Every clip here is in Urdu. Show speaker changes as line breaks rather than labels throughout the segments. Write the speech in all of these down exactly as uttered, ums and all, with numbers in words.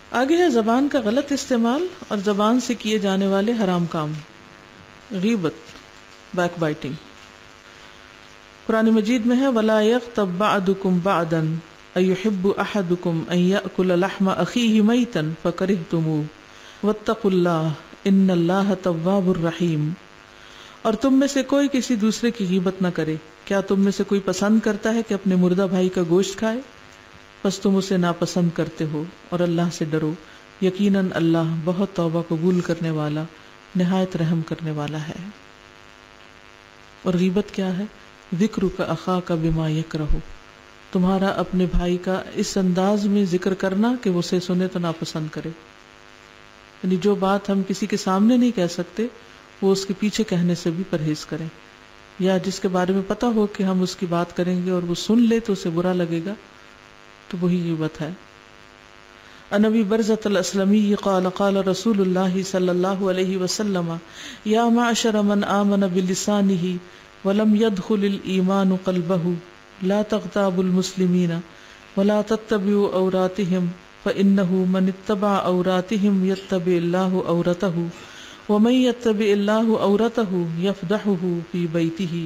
آگے ہے زبان کا غلط استعمال اور زبان سے کیے جانے والے حرام کام. غیبت، بیک بائٹنگ. قرآن مجید میں ہے وَلَا يَغْتَبْ بَعْضُكُمْ بَعْضًا أَيُحِبُّ أَحَدُكُمْ أَن يَأْكُلَ لَحْمَ أَخِيهِ مَيْتًا فَكَرِهْتُمُوهُ وَاتَّقُوا اللَّهَ إِنَّ اللَّهَ تَوَّابٌ رَحِيمٌ. اور تم میں سے کوئی کسی دوسرے کی غیبت نہ کرے. کیا تم میں سے کوئی پسند کرتا ہے کہ اپنے مردہ بھائی کا گوشت کھائے؟ پس تم اسے ناپسند کرتے ہو، اور اللہ سے ڈرو، یقیناً اللہ بہت توبہ قبول کرنے والا، نہایت رحم کرنے والا ہے. اور غیبت کیا ہے؟ ذکرک اخاک بما یکرہ، تمہارا اپنے بھائی کا اس انداز میں ذکر کرنا کہ وہ اسے سنے تو ناپسند کرے. یعنی جو بات ہم کسی کے سامنے نہیں کہہ سکتے وہ اس کے پیچھے کہنے سے بھی پرہیز کریں، یا جس کے بارے میں پتہ ہو کہ ہم اس کی بات کریں گے اور وہ سن لے تو اسے برا لگے گا، تو وہی غیبت ہے. عن ابی برزۃ الاسلمی قال قال رسول اللہ صلی اللہ علیہ وسلم یا معشر من آمن بلسانہ ولم يدخل الایمان قلبہ لا تغتابوا المسلمین ولا تتبعوا عوراتهم فإنه من اتبع عوراتهم يتبع الله عورته ومن يتبع الله عورته يفضحه في بيته.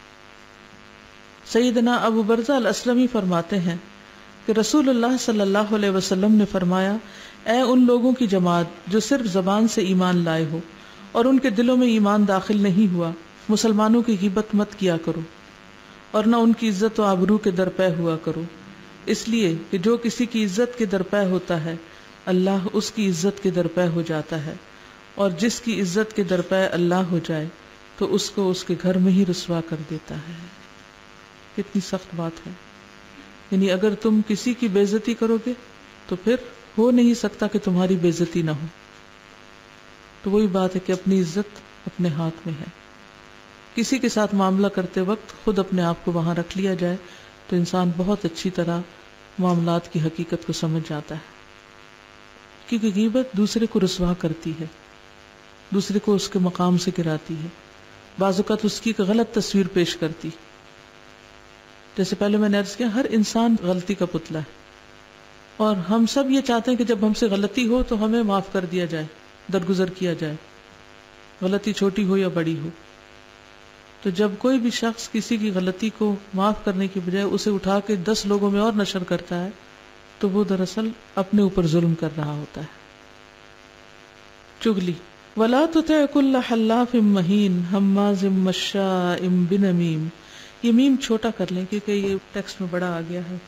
سیدنا ابو برزہ الاسلمی فرماتے ہیں کہ رسول اللہ صلی اللہ علیہ وسلم نے فرمایا، اے ان لوگوں کی جماعت جو صرف زبان سے ایمان لائے ہو اور ان کے دلوں میں ایمان داخل نہیں ہوا، مسلمانوں کی غیبت مت کیا کرو اور نہ ان کی عزت و آبرو کے درپے ہوا کرو، اس لیے کہ جو کسی کی عزت کے درپے ہوتا ہے اللہ اس کی عزت کے درپے ہو جاتا ہے، اور جس کی عزت کے درپے اللہ ہو جائے تو اس کو اس کے گھر میں ہی رسوا کر دیتا ہے. کتنی سخت بات ہے. یعنی اگر تم کسی کی بے عزتی کرو گے تو پھر ہو نہیں سکتا کہ تمہاری بے عزتی نہ ہو. تو وہی بات ہے کہ اپنی عزت اپنے ہاتھ میں ہے. کسی کے ساتھ معاملہ کرتے وقت خود اپنے آپ کو وہاں رکھ لیا جائے تو انسان بہت اچھی طرح معاملات کی حقیقت کو سمجھ جاتا ہے. کیونکہ غیبت دوسرے کو رسوا کرتی ہے، دوسرے کو اس کے مقام سے گراتی ہے، بعض اوقات اس کی ایک غلط تصویر پیش کرتی. جیسے پہلے میں نے عرض کیا، ہر انسان غلطی کا پتلا ہے، اور ہم سب یہ چاہتے ہیں کہ جب ہم سے غلطی ہو تو ہمیں معاف کر دیا جائے، درگزر کیا جائے، غلطی چھوٹی ہو یا بڑی ہو. تو جب کوئی بھی شخص کسی کی غلطی کو معاف کرنے کی بجائے اسے اٹھا کے دس لوگوں میں اور نشر کرتا ہے تو وہ دراصل اپنے اوپر ظلم کر رہا ہوتا ہے. چغلی. وَلَا تُطِعْ كُلَّ حَلَّافٍ مَّهِينٍ هَمَّازٍ مَّشَّاءٍ بِنَمِيمٍ. یہ میم چھوٹا کر لیں کیونکہ یہ ٹیکسٹ میں بڑا آ گیا ہے.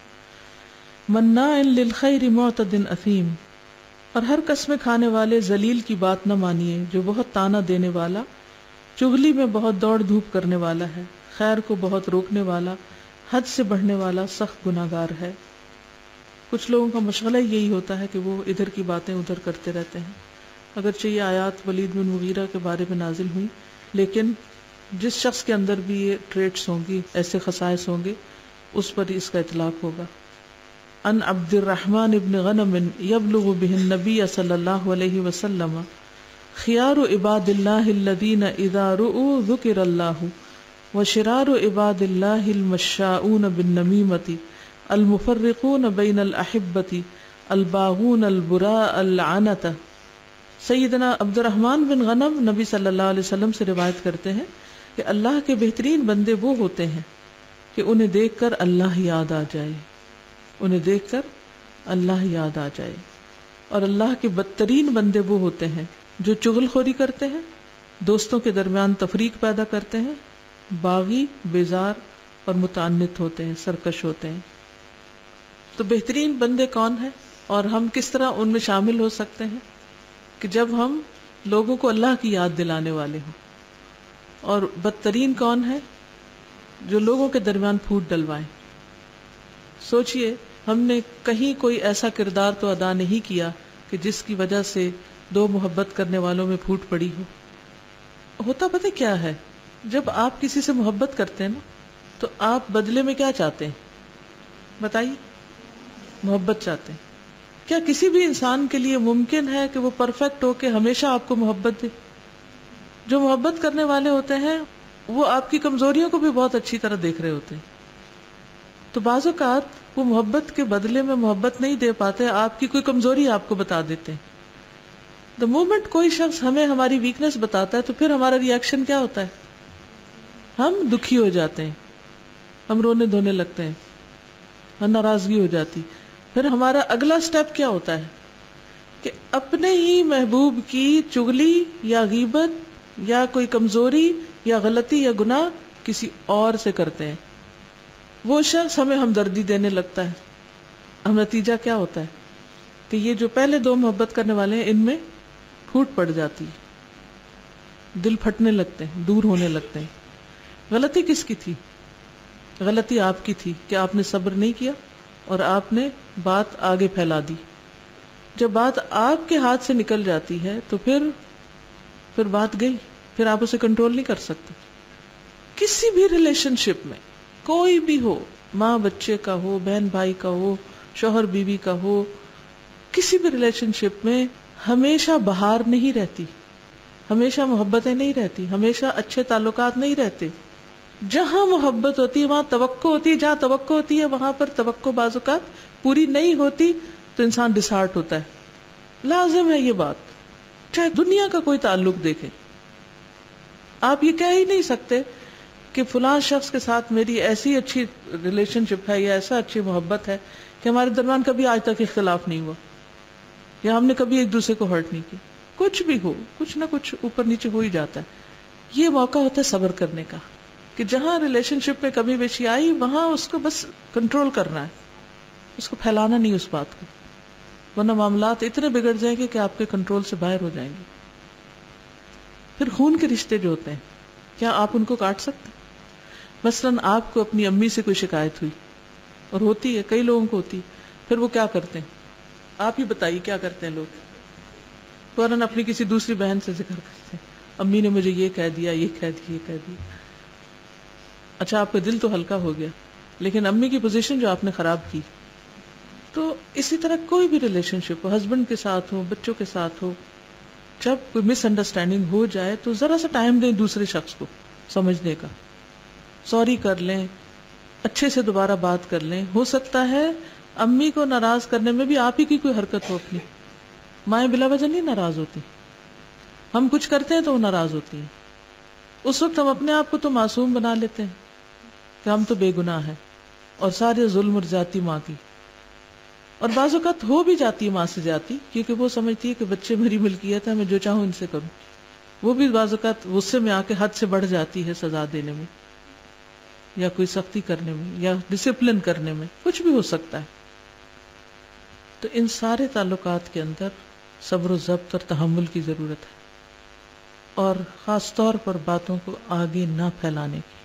مناع للخیر معتد اثیم. اور ہر قسم کھانے والے ذلیل کی بات نہ مانیے جو بہت تانا دینے والا، چغلی میں بہت دوڑ دھوپ کرنے والا ہے، خیر کو بہت روکنے والا، حد سے بڑھنے والا، سخت گناہگار ہے. کچھ لوگوں کا مشغلہ یہی ہوتا ہے کہ وہ ادھر کی باتیں ادھر کرتے رہتے ہیں. اگرچہ یہ آیات ولید بن مغیرہ کے بارے میں نازل ہوئی، لیکن جس شخص کے اندر بھی یہ ٹریٹس ہوں گی، ایسے خصائص ہوں گے، اس پر اس کا اطلاق ہوگا. ان عبد الرحمن ابن غنم یبلغ به النبی صلی اللہ علیہ وسلم خیار عباد اللہ الذین اذا رؤوا ذکر اللہ وشرار عباد اللہ المشاؤون بالنمیمۃ المفرقون بین الاحبۃ الباغون البراء العنۃ. سیدنا عبد الرحمن بن غنم نبی صلی اللہ علیہ وسلم سے روایت کرتے ہیں کہ اللہ کے بہترین بندے وہ ہوتے ہیں کہ انہیں دیکھ کر اللہ یاد آ جائے، انہیں دیکھ کر اللہ یاد آ جائے. اور اللہ کے بدترین بندے وہ ہوتے ہیں جو چغل خوری کرتے ہیں، دوستوں کے درمیان تفریق پیدا کرتے ہیں، باغی، بیزار اور متعنت ہوتے ہیں، سرکش ہوتے ہیں. تو بہترین بندے کون ہیں اور ہم کس طرح ان میں شامل ہو سکتے ہیں؟ کہ جب ہم لوگوں کو اللہ کی یاد دلانے والے ہوں. اور بدترین کون ہے؟ جو لوگوں کے درمیان پھوٹ ڈلوائیں. سوچئے ہم نے کہیں کوئی ایسا کردار تو ادا نہیں کیا کہ جس کی وجہ سے دو محبت کرنے والوں میں پھوٹ پڑی ہو. ہوتا پتہ کیا ہے، جب آپ کسی سے محبت کرتے ہیں نا تو آپ بدلے میں کیا چاہتے ہیں؟ بتائیے. محبت چاہتے ہیں. کیا کسی بھی انسان کے لیے ممکن ہے کہ وہ پرفیکٹ ہو کے ہمیشہ آپ کو محبت دے؟ جو محبت کرنے والے ہوتے ہیں وہ آپ کی کمزوریوں کو بھی بہت اچھی طرح دیکھ رہے ہوتے ہیں. تو بعض اوقات وہ محبت کے بدلے میں محبت نہیں دے پاتے، آپ کی کوئی کمزوری آپ کو بتا دیتے ہیں. دا مومنٹ کوئی شخص ہمیں ہماری ویکنس بتاتا ہے تو پھر ہمارا ریئیکشن کیا ہوتا ہے؟ ہم دکھی ہو جاتے ہیں، ہم رونے دھونے لگتے ہیں، ہم ناراضگی ہو جاتی. پھر ہمارا اگلا سٹیپ کیا ہوتا ہے کہ اپنے ہی محبوب کی چغلی یا غیبت یا کوئی کمزوری یا غلطی یا گناہ کسی اور سے کرتے ہیں. وہ شخص ہمیں ہمدردی دینے لگتا ہے. ہم نتیجہ کیا ہوتا ہے کہ یہ جو پہلے دو محبت کرنے والے ہیں ان میں پھوٹ پڑ جاتی ہے، دل پھٹنے لگتے ہیں، دور ہونے لگتے ہیں. غلطی کس کی تھی؟ غلطی آپ کی تھی کہ آپ نے صبر نہیں کیا اور آپ نے بات آگے پھیلا دی. جب بات آپ کے ہاتھ سے نکل جاتی ہے تو پھر پھر بات گئی، پھر آپ اسے کنٹرول نہیں کر سکتے. کسی بھی ریلیشن شپ میں کوئی بھی ہو، ماں بچے کا ہو، بہن بھائی کا ہو، شوہر بیوی کا ہو، کسی بھی ریلیشن شپ میں ہمیشہ بہار نہیں رہتی، ہمیشہ محبتیں نہیں رہتی، ہمیشہ اچھے تعلقات نہیں رہتے. جہاں محبت ہوتی ہے وہاں توقع ہوتی ہے، جہاں توقع ہوتی ہے وہاں پر توقع بعض اوقات پوری نہیں ہوتی تو انسان ڈسہارٹ ہوتا ہے. لازم ہے یہ بات، چاہے دنیا کا کوئی تعلق دیکھیں. آپ یہ کہہ ہی نہیں سکتے کہ فلاں شخص کے ساتھ میری ایسی اچھی ریلیشن شپ ہے یا ایسا اچھی محبت ہے کہ ہمارے درمیان کبھی آج تک اختلاف نہیں ہوا یا ہم نے کبھی ایک دوسرے کو ہرٹ نہیں کی. کچھ بھی ہو، کچھ نہ کچھ اوپر نیچے ہو ہی جاتا ہے. یہ موقع ہوتا ہے صبر کرنے کا کہ جہاں ریلیشن شپ میں کمی بیشی آئی وہاں اس کو بس کنٹرول کرنا ہے، اس کو پھیلانا نہیں اس بات کو، ورنہ معاملات اتنے بگڑ جائیں گے کہ آپ کے کنٹرول سے باہر ہو جائیں گے. پھر خون کے رشتے جو ہوتے ہیں کیا آپ ان کو کاٹ سکتے؟ مثلاً آپ کو اپنی امی سے کوئی شکایت ہوئی، اور ہوتی ہے، کئی لوگوں کو ہوتی، پھر وہ کیا کرتے ہیں؟ آپ ہی بتائیے کیا کرتے ہیں لوگ؟ فوراً اپنی کسی دوسری بہن سے ذکر کرتے ہیں، امی نے مجھے یہ کہہ دیا، یہ کہہ دیا، یہ کہہ دیا. اچھا آپ کا دل تو ہلکا ہو گیا، لیکن امی کی پوزیشن جو آپ نے خراب کی. تو اسی طرح کوئی بھی ریلیشن شپ ہو، ہسبینڈ کے ساتھ ہو، بچوں کے ساتھ ہو، جب کوئی مس انڈرسٹینڈنگ ہو جائے تو ذرا سا ٹائم دیں دوسرے شخص کو سمجھنے کا، سوری کر لیں، اچھے سے دوبارہ بات کر لیں. ہو سکتا ہے امی کو ناراض کرنے میں بھی آپ ہی کی کوئی حرکت ہو. اپنی مائیں بلا وجہ نہیں ناراض ہوتی، ہم کچھ کرتے ہیں تو وہ ناراض ہوتی ہیں. اس وقت ہم اپنے آپ کو تو معصوم بنا لیتے ہیں کہ ہم تو بے گناہ ہیں اور سارے ظلم اور زیادتی ماں کی. اور بعض اوقات ہو بھی جاتی ہے ماں سے زیادتی، کیونکہ وہ سمجھتی ہے کہ بچے میری ملکیت ہے، میں جو چاہوں ان سے کروں. وہ بھی بعض اوقات غصے میں آ کے حد سے بڑھ جاتی ہے سزا دینے میں یا کوئی سختی کرنے میں یا ڈسپلن کرنے میں، کچھ بھی ہو سکتا ہے. تو ان سارے تعلقات کے اندر صبر و ضبط اور تحمل کی ضرورت ہے، اور خاص طور پر باتوں کو آگے نہ پھیلانے کی.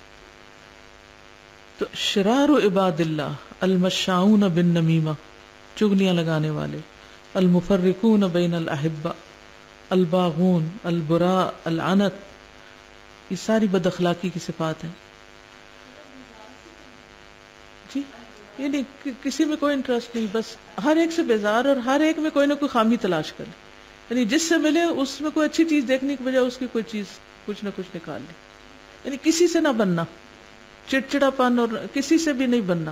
تو شرار عباد اللہ المشاؤن بالنمیمہ، چگلیاں لگانے والے، المفرقون بین الاحبہ، الباغون، البراء، العنت، یہ ساری بد اخلاقی کی صفات ہیں. جی یعنی کسی میں کوئی انٹرسٹ نہیں، بس ہر ایک سے بیزار اور ہر ایک میں کوئی نہ کوئی خامی تلاش کرے، یعنی جس سے ملے اس میں کوئی اچھی چیز دیکھنے کی بجائے اس کی کوئی چیز کچھ نہ کچھ نکال لے. یعنی کسی سے نہ بننا، چڑچڑا پن اور کسی سے بھی نہیں بننا.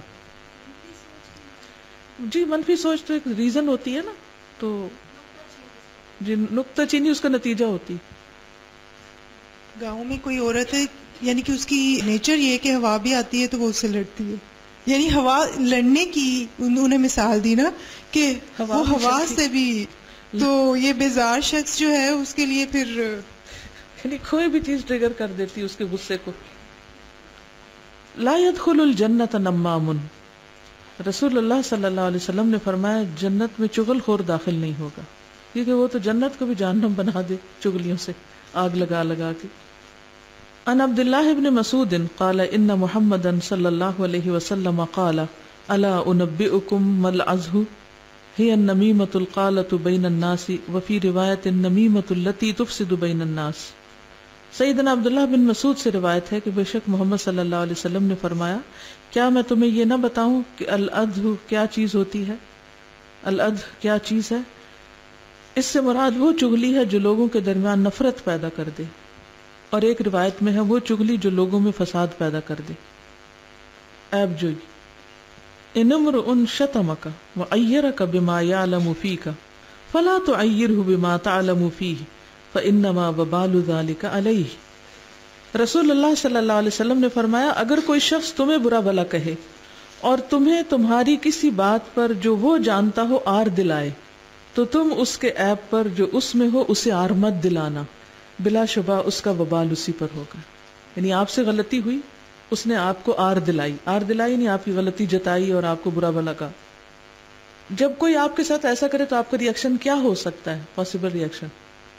جی منفی سوچ تو ایک ریزن ہوتی ہے نا، تو جی نکتہ چینی اس کا نتیجہ ہوتی.
گاؤں میں کوئی عورت ہے، یعنی کہ اس کی نیچر یہ ہے کہ ہوا بھی آتی ہے تو وہ اس سے لڑتی ہے، یعنی ہوا لڑنے کی انہوں نے مثال دی نا کہ وہ ہوا سے بھی. تو یہ بیزار شخص جو ہے اس کے لیے پھر
یعنی کوئی بھی چیز ٹریگر کر دیتی اس کے غصے کو. لا يدخل الجنت نمام، رسول اللہ صلی اللہ علیہ وسلم نے فرمایا جنت میں چغل خور داخل نہیں ہوگا، کیونکہ وہ تو جنت کو بھی جہنم بنا دے چغلیوں سے آگ لگا لگا کے. ان عبد اللہ ابن مسعود قال ان محمدا صلی اللہ علیہ وسلم قال الا انبئکم ما العزہ هي النمیمة القالة بین الناس وفی روایت النمیمة التي تفسد بین الناس. سیدنا عبداللہ بن مسعود سے روایت ہے کہ بے شک محمد صلی اللہ علیہ وسلم نے فرمایا کیا میں تمہیں یہ نہ بتاؤں کہ العدھ کیا چیز ہوتی ہے؟ العدھ کیا چیز ہے؟ اس سے مراد وہ چغلی ہے جو لوگوں کے درمیان نفرت پیدا کر دے، اور ایک روایت میں ہے وہ چغلی جو لوگوں میں فساد پیدا کر دے، عیب جوئی. ان امرؤ شتمک وعیرک بما یعلم فیک فلا تعیرہ بما تعلم فیہ فانما وبال ذلک علیہ۔ رسول اللہ صلی اللہ علیہ وسلم نے فرمایا اگر کوئی شخص تمہیں برا بھلا کہے اور تمہیں تمہاری کسی بات پر جو وہ جانتا ہو آر دلائے تو تم اس کے عیب پر جو اس میں ہو اسے آر مت دلانا، بلا شبہ اس کا وبال اسی پر ہوگا۔ یعنی آپ سے غلطی ہوئی، اس نے آپ کو آر دلائی، آر دلائی یعنی آپ کی غلطی جتائی اور آپ کو برا بھلا کہا۔ جب کوئی آپ کے ساتھ ایسا کرے تو آپ کا ری ایکشن کیا ہو سکتا ہے؟ پاسبل ری ایکشن،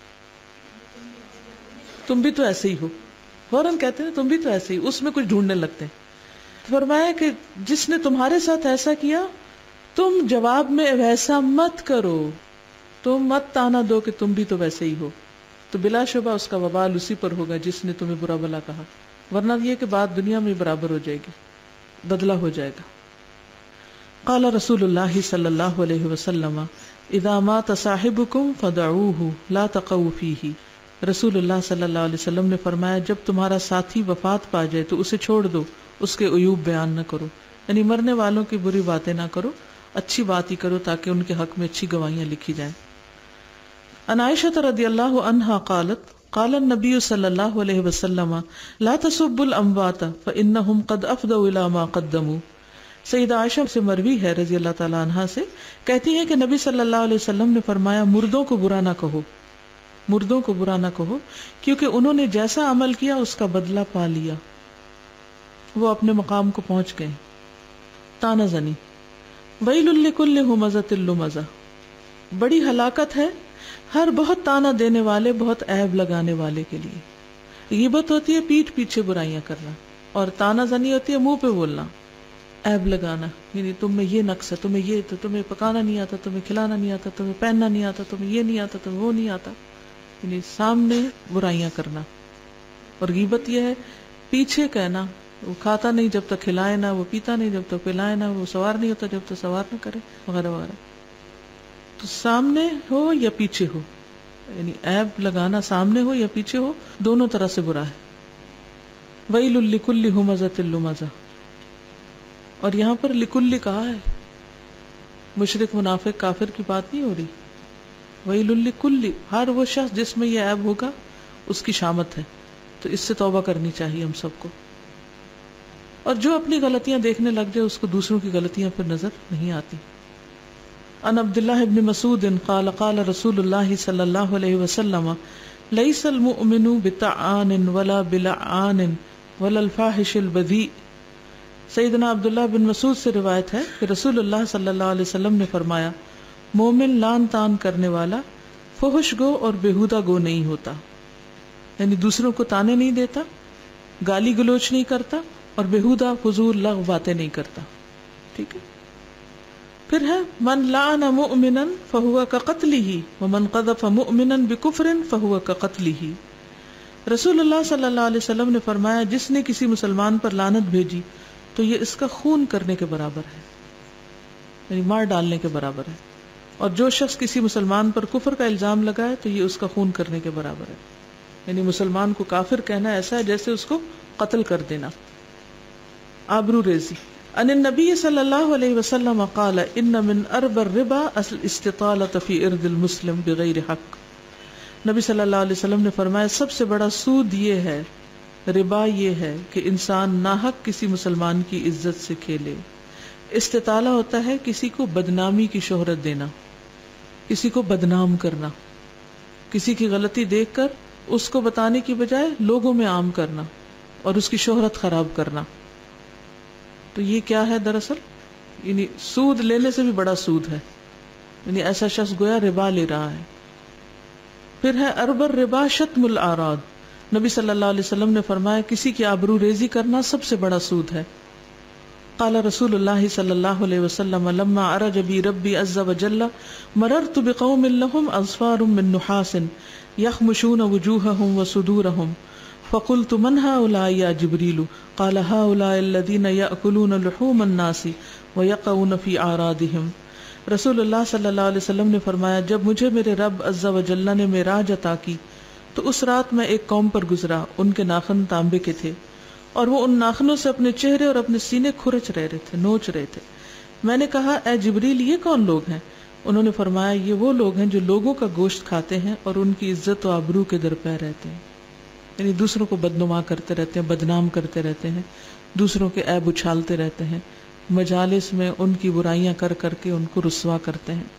تم بھی تو ایسے ہی ہو، فوراً کہتے ہیں تم بھی تو ایسے ہی، اس میں کچھ ڈھونڈنے لگتے ہیں۔ فرمایا کہ جس نے تمہارے ساتھ ایسا کیا تم جواب میں ویسا مت کرو، تم مت تانا دو کہ تم بھی تو ویسے ہی ہو، تو بلا شبہ اس کا وبال اسی پر ہوگا جس نے تمہیں برا بھلا کہا، ورنہ یہ کہ بات دنیا میں برابر ہو جائے گی، بدلہ ہو جائے گا۔ قال رسول اللہ صلی اللہ علیہ وسلم اذا مات صاحبکم فدعوہ لا تقوا فیہ۔ رسول اللہ صلی اللہ علیہ وسلم نے فرمایا جب تمہارا ساتھی وفات پا جائے تو اسے چھوڑ دو، اس کے عیوب بیان نہ کرو، یعنی مرنے والوں کی بری باتیں نہ کرو، اچھی بات ہی کرو تاکہ ان کے حق میں اچھی گواہیاں لکھی جائیں۔ عن عائشہ رضی اللہ عنہا قالت قال النبی صلی اللہ علیہ وسلم لا تسبوا الاموات فانہم قد افضوا الی ما قدموا۔ سیدہ عائشہ سے مروی ہے رضی اللہ تعالی عنہا سے، کہتی ہیں کہ نبی صلی اللہ علیہ وسلم نے فرمایا مردوں کو برا نہ کہو، مردوں کو برا نہ کہو کیونکہ انہوں نے جیسا عمل کیا اس کا بدلہ پا لیا، وہ اپنے مقام کو پہنچ گئے۔ تانا زنی، ویل لکل ہمزۃ لمزہ، بڑی ہلاکت ہے ہر بہت تانا دینے والے، بہت عیب لگانے والے کے لیے۔ غیبت ہوتی ہے پیٹھ پیچھے برائیاں کرنا، اور تانا زنی ہوتی ہے منہ پہ بولنا، عیب لگانا، یعنی تم میں یہ نقص ہے، تمہیں یہ تو تمہیں پکانا نہیں آتا، تمہیں کھلانا نہیں آتا، تمہیں پہننا نہیں آتا، تمہیں یہ نہیں آتا، تمہیں وہ نہیں آتا، یعنی سامنے برائیاں کرنا۔ اور غیبت یہ ہے پیچھے کہنا، وہ کھاتا نہیں جب تک کھلائے نہ، وہ پیتا نہیں جب تک پلائے نہ، وہ سوار نہیں ہوتا جب تک سوار نہ کرے، وغیرہ وغیرہ۔ تو سامنے ہو یا پیچھے ہو، یعنی عیب لگانا سامنے ہو یا پیچھے ہو، دونوں طرح سے برا ہے۔ ویل لکل ہمزۃ لمزہ، اور یہاں پر لکل کہا ہے، مشرک منافق کافر کی بات نہیں ہو رہی۔ ویل لکل، ہر وہ شخص جس میں یہ عیب ہوگا اس کی شامت ہے، تو اس سے توبہ کرنی چاہیے ہم سب کو۔ اور جو اپنی غلطیاں دیکھنے لگ جائے اس کو دوسروں کی غلطیاں پھر نظر نہیں آتی۔ ان عبداللہ ابن مسعود قال قال رسول اللہ صلی اللہ علیہ وسلم لیس المؤمن بطعان ولا بلعان ولا الفاحش البذیء۔ سیدنا عبداللہ بن مسعود سے روایت ہے کہ رسول اللہ صلی اللہ علیہ وسلم نے فرمایا مومن لان تان کرنے والا، فحش گو اور بےہودہ گو نہیں ہوتا، یعنی دوسروں کو تانے نہیں دیتا، گالی گلوچ نہیں کرتا، اور بےہودہ فضول لغو باتیں نہیں کرتا۔ ٹھیک ہے، پھر ہے من لعن مؤمنا فہو کقتلہ ومن قذف مؤمنا بکفر فہو کقتلہ۔ رسول اللہ صلی اللہ علیہ وسلم نے فرمایا جس نے کسی مسلمان پر لعنت بھیجی تو یہ اس کا خون کرنے کے برابر ہے، یعنی مار ڈالنے کے برابر ہے، اور جو شخص کسی مسلمان پر کفر کا الزام لگائے تو یہ اس کا خون کرنے کے برابر ہے، یعنی مسلمان کو کافر کہنا ایسا ہے جیسے اس کو قتل کر دینا۔ آبرو ریزی۔ ان النبی صلی اللہ علیہ وسلم قال ان من ارب الربا الاستطالة فی ارض المسلم بغیر حق۔ نبی صلی اللہ علیہ وسلم نے فرمایا سب سے بڑا سود یہ ہے، ربا یہ ہے کہ انسان ناحق کسی مسلمان کی عزت سے کھیلے۔ استطالہ ہوتا ہے کسی کو بدنامی کی شہرت دینا، کسی کو بدنام کرنا، کسی کی غلطی دیکھ کر اس کو بتانے کی بجائے لوگوں میں عام کرنا اور اس کی شہرت خراب کرنا۔ تو یہ کیا ہے دراصل؟ یعنی سود لینے سے بھی بڑا سود ہے، یعنی ایسا شخص گویا ربا لے رہا ہے۔ پھر ہے ارب الربا شتم الاعراض۔ نبی صلی اللہ علیہ وسلم نے فرمایا کسی کی آبرو ریزی کرنا سب سے بڑا سود ہے۔ قال رسول اللہ صلی اللہ علیہ وسلم لما عرج بی ربی عز وجل مررت بقوم لهم اظفار من نحاس يخمشون وجوههم وصدورهم فقلت من هؤلاء يا جبريل قال هؤلاء الذين يأكلون لحوم الناس ويقعون في أعراضهم۔ رسول اللہ صلی اللہ علیہ وسلم نے فرمایا جب مجھے میرے رب عز وجل نے معراج عطا کی تو اس رات میں ایک قوم پر گزرا، ان کے ناخن تانبے کے تھے اور وہ ان ناخنوں سے اپنے چہرے اور اپنے سینے کھرچ رہے تھے، نوچ رہے تھے، میں نے کہا اے جبریل یہ کون لوگ ہیں؟ انہوں نے فرمایا یہ وہ لوگ ہیں جو لوگوں کا گوشت کھاتے ہیں اور ان کی عزت و آبرو کے درپے رہتے ہیں، یعنی دوسروں کو بدنما کرتے رہتے ہیں، بدنام کرتے رہتے ہیں، دوسروں کے عیب اچھالتے رہتے ہیں، مجالس میں ان کی برائیاں کر کر کے ان کو رسوا کرتے ہیں۔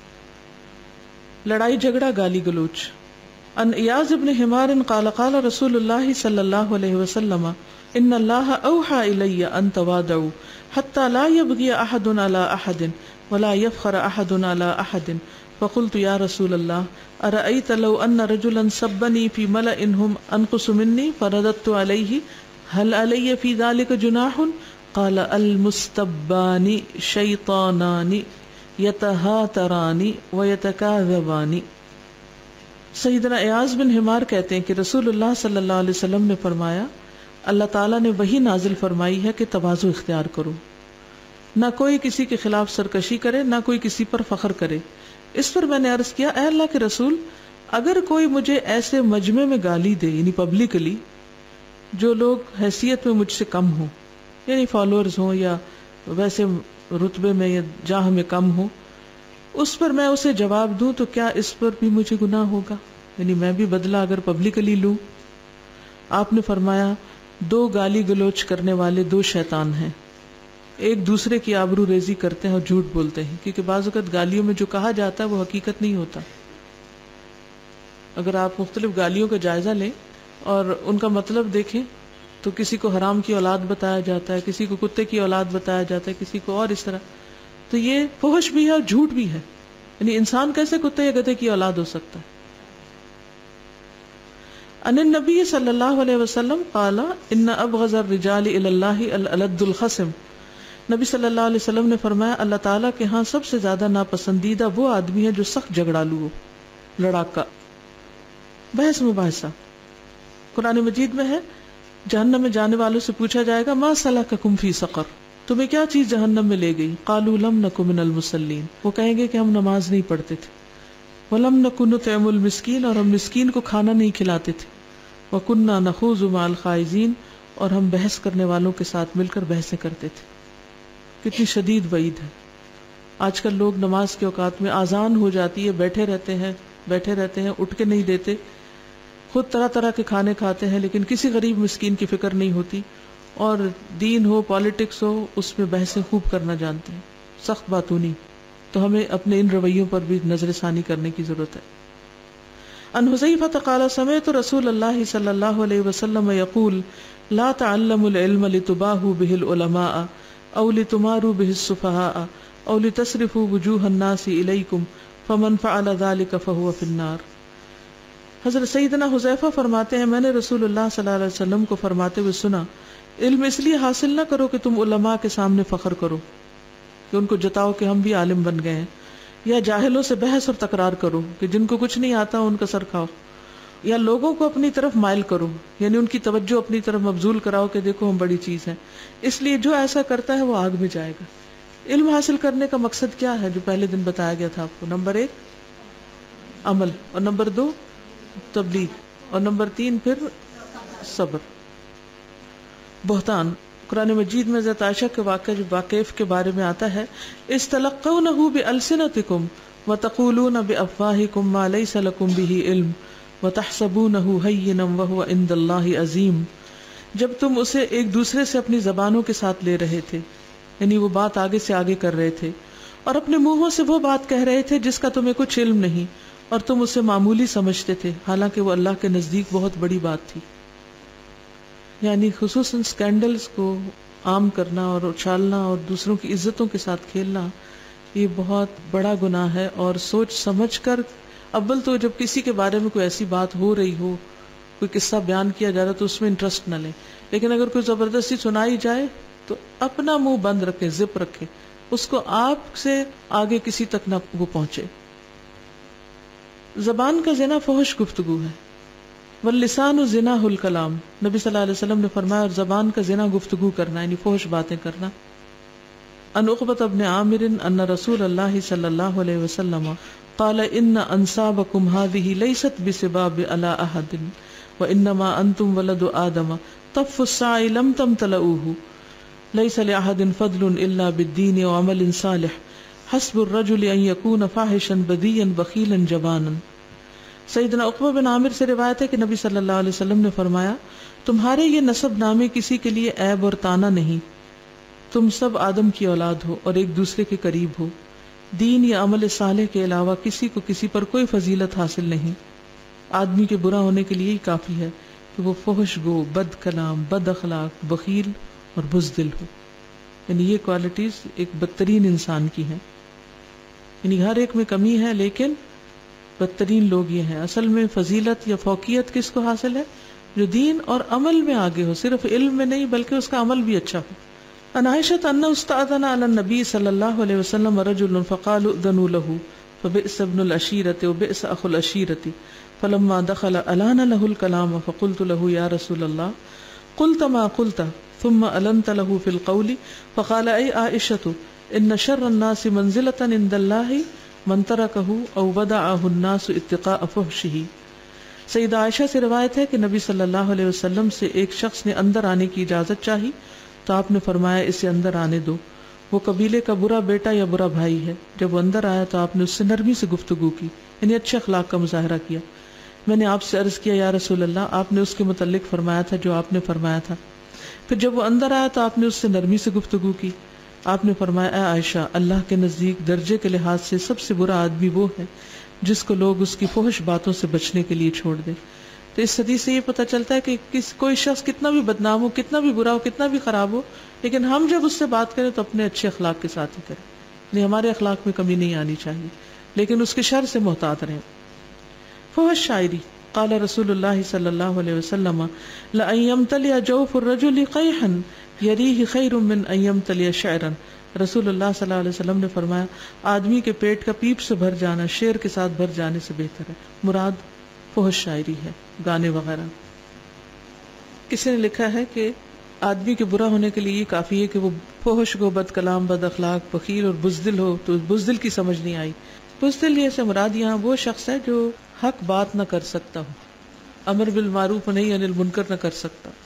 لڑائی جھگڑا گالی گلوچ۔ ان ایاز ابن حمار قال قال رسول اللہ صلی اللہ علیہ وسلم ان اللہ اوحى الی ان تواضعوا حتى لا يبغي احد على احد ولا يفخر احد على احد فقلت یا رسول اللہ ارأيت لو ان رجلا سبني في ملأ هم انقص مني فرددت عليه هل علي في ذلك جناح؟ قال المستبان شیطانان یتہاتران ویتکاذبان۔ سیدنا ایاز بن حمار کہتے ہیں کہ رسول اللہ صلی اللہ علیہ وسلم نے فرمایا اللہ تعالیٰ نے وحی نازل فرمائی ہے کہ تواضع اختیار کرو، نہ کوئی کسی کے خلاف سرکشی کرے، نہ کوئی کسی پر فخر کرے۔ اس پر میں نے عرض کیا اے اللہ کے رسول، اگر کوئی مجھے ایسے مجمع میں گالی دے یعنی پبلکلی، جو لوگ حیثیت میں مجھ سے کم ہوں، یعنی فالوورز ہوں یا ویسے رتبے میں یا جاہ میں کم ہوں، اس پر میں اسے جواب دوں تو کیا اس پر بھی مجھے گناہ ہوگا؟ یعنی میں بھی بدلہ اگر پبلکلی لوں؟ آپ نے فرمایا دو گالی گلوچ کرنے والے دو شیطان ہیں، ایک دوسرے کی آبرو ریزی کرتے ہیں اور جھوٹ بولتے ہیں، کیونکہ بعض اوقات گالیوں میں جو کہا جاتا ہے وہ حقیقت نہیں ہوتا۔ اگر آپ مختلف گالیوں کا جائزہ لیں اور ان کا مطلب دیکھیں تو کسی کو حرام کی اولاد بتایا جاتا ہے، کسی کو کتے کی اولاد بتایا جاتا ہے، کسی کو اور اس طرح، تو یہ فحش بھی ہے اور جھوٹ بھی ہے، یعنی انسان کیسے کتے یا گدھے کی اولاد ہو سکتا ہے۔ ان النبی صلی اللہ علیہ وسلم قال ان ابغض الرجال الی اللہ الالد الخصم، نبی صلی اللہ علیہ وسلم نے فرمایا اللہ تعالیٰ کے ہاں سب سے زیادہ ناپسندیدہ وہ آدمی ہے جو سخت جھگڑالو ہو، لڑاکا۔ بحث مباحثہ قرآن مجید میں ہے جہنم میں جانے والوں سے پوچھا جائے گا ما سلککم فی سقر، تمہیں کیا چیز جہنم میں لے گئی؟ قالوا لم نک من المصلین، وہ کہیں گے کہ ہم نماز نہیں پڑھتے تھے، ولم نک نطعم المسکین، اور ہم مسکین کو کھانا نہیں کھلاتے تھے، وکنا نخوض مع الخائضین، اور ہم بحث کرنے والوں کے ساتھ مل کر بحثیں کرتے تھے۔ کتنی شدید وعید ہے۔ آج کل لوگ نماز کے اوقات میں آذان ہو جاتی ہے بیٹھے رہتے ہیں بیٹھے رہتے ہیں اٹھ کے نہیں دیتے، خود طرح طرح کے کھانے کھاتے ہیں لیکن کسی غریب مسکین کی فکر نہیں ہوتی، اور دین ہو پالیٹکس ہو اس میں بحثیں خوب کرنا جانتے ہیں، سخت باتونی۔ تو ہمیں اپنے ان رویوں پر بھی نظر ثانی کرنے کی ضرورت ہے۔ ان حذیفہ قال سمعت رسول اللہ صلی اللہ علیہ وسلم یقول لا تعلموا العلم لتباہوا به العلماء او لتماروا به السفهاء او لتصرفوا وجوه الناس الیکم فمن فعل ذلك فهو في النار۔ حضرت سیدنا حذیفہ فرماتے ہیں میں نے رسول اللہ صلی اللہ علیہ وسلم کو فرماتے ہوئے سنا علم اس لیے حاصل نہ کرو کہ تم علماء کے سامنے فخر کرو، کہ ان کو جتاؤ کہ ہم بھی عالم بن گئے ہیں، یا جاہلوں سے بحث اور تکرار کرو کہ جن کو کچھ نہیں آتا ان کا سر کھاؤ، یا لوگوں کو اپنی طرف مائل کرو، یعنی ان کی توجہ اپنی طرف مبذول کراؤ کہ دیکھو ہم بڑی چیز ہیں۔ اس لیے جو ایسا کرتا ہے وہ آگ میں جائے گا۔ علم حاصل کرنے کا مقصد کیا ہے جو پہلے دن بتایا گیا تھا آپ کو؟ نمبر ایک عمل، اور نمبر دو تبلیغ، اور نمبر تین پھر صبر۔ بہتان قرآن مجید میں حضرت عائشہ کے واقعہ جو واقف کے بارے میں آتا ہے استلقونہ بألسنتکم وتقولون بأفواہکم ما لیس لکم بہ علم وتحسبونہ ہینا وہو عند اللہ عظیم، جب تم اسے ایک دوسرے سے اپنی زبانوں کے ساتھ لے رہے تھے، یعنی وہ بات آگے سے آگے کر رہے تھے، اور اپنے منہوں سے وہ بات کہہ رہے تھے جس کا تمہیں کچھ علم نہیں، اور تم اسے معمولی سمجھتے تھے حالانکہ وہ اللہ کے نزدیک بہت بڑی بات تھی۔ یعنی خصوصاً سکینڈلز کو عام کرنا اور اچھالنا اور دوسروں کی عزتوں کے ساتھ کھیلنا یہ بہت بڑا گناہ ہے، اور سوچ سمجھ کر اول تو جب کسی کے بارے میں کوئی ایسی بات ہو رہی ہو، کوئی قصہ بیان کیا جا رہا تو اس میں انٹرسٹ نہ لیں، لیکن اگر کوئی زبردستی سنائی جائے تو اپنا منہ بند رکھے، زپ رکھے، اس کو آپ سے آگے کسی تک نہ وہ پہنچے۔ زبان کا زنا فحش گفتگو ہے، واللسان زناہ الکلام، نبی صلی اللہ علیہ وسلم نے فرمایا اور زبان کا زنا گفتگو کرنا یعنی فحش باتیں کرنا۔ ان عقبۃ بن عامر ان رسول اللہ صلی اللہ علیہ وسلم قال ان انسابکم هذه ليست بسباب على احد وانما انتم ولد آدم طف الساع لم تمتلؤوه، لیس لأحد فضل الا بالدین وعمل صالح حسب الرجل ان يكون فاحشا بدیا بخیلا جبانا. سیدنا عقبہ بن عامر سے روایت ہے کہ نبی صلی اللہ علیہ وسلم نے فرمایا تمہارے یہ نسب نامے کسی کے لیے عیب اور تانا نہیں، تم سب آدم کی اولاد ہو اور ایک دوسرے کے قریب ہو. دین یا عمل صالح کے علاوہ کسی کو کسی پر کوئی فضیلت حاصل نہیں. آدمی کے برا ہونے کے لیے ہی کافی ہے کہ وہ فحش گو، بد کلام، بد اخلاق، بخیل اور بزدل ہو. یعنی یہ کوالٹیز ایک بدترین انسان کی ہیں. یعنی ہر ایک میں کمی ہے لیکن بدترین لوگ یہ ہیں. اصل میں فضیلت یا فوقیت کس کو حاصل ہے؟ جو دین اور عمل میں آگے ہو، صرف علم میں نہیں بلکہ اس کا عمل بھی اچھا ہو. عن عائشة أن استأذن على النبي صلى الله عليه وسلم رجل فقال ائذنوا له فبئس ابن العشيرة وبئس أخو العشيرة فلما دخل ألان له الكلام فقلت له يا رسول الله قلت ما قلت ثم ألنت له في القول فقال أي عائشة إن شر الناس منزلة عند الله من تركه أو بدعه الناس اتقاء فحشه. سیدہ عائشہ سے روایت ہے کہ نبی صلی اللہ علیہ وسلم سے ایک شخص نے اندر آنے کی اجازت چاہی تو آپ نے فرمایا اسے اندر آنے دو، وہ قبیلے کا برا بیٹا یا برا بھائی ہے. جب وہ اندر آیا تو آپ نے اس سے نرمی سے گفتگو کی، یعنی اچھے اخلاق کا مظاہرہ کیا. میں نے آپ سے عرض کیا یا رسول اللہ، آپ نے اس کے متعلق فرمایا تھا جو آپ نے فرمایا تھا. پھر جب وہ اندر آیا تو آپ نے اس سے نرمی سے گفتگو کی. آپ نے فرمایا اے عائشہ، اللہ کے نزدیک درجے کے لحاظ سے سب سے برا آدمی وہ ہے جس کو لوگ اس کی فحش باتوں سے بچنے کے لیے چھوڑ دیں. تو اس حدیث سے یہ پتہ چلتا ہے کہ کس کوئی شخص کتنا بھی بدنام ہو، کتنا بھی برا ہو، کتنا بھی خراب ہو، لیکن ہم جب اس سے بات کریں تو اپنے اچھے اخلاق کے ساتھ ہی کریں. نہیں، ہمارے اخلاق میں کمی نہیں آنی چاہیے لیکن اس کے شر سے محتاط رہیں. فحش شاعری. قال رسول اللہ صلی اللہ علیہ وسلم لأن يمتلئ جوف الرجل قیحا یریہ خیر من ان يمتلئ شعرا. رسول اللہ صلی اللہ علیہ وسلم نے فرمایا آدمی کے پیٹ کا پیپ سے بھر جانا شعر کے ساتھ بھر جانے سے بہتر ہے. مراد فحش شاعری ہے، گانے وغیرہ. کسی نے لکھا ہے کہ آدمی کے برا ہونے کے لیے یہ کافی ہے کہ وہ فحش گو، بد کلام، بد اخلاق، بخیل اور بزدل ہو. تو بزدل کی سمجھ نہیں آئی. بزدل یہ سے مراد یہاں وہ شخص ہے جو حق بات نہ کر سکتا ہو، امر بالمعروف نہیں انل منکر نہ کر سکتا.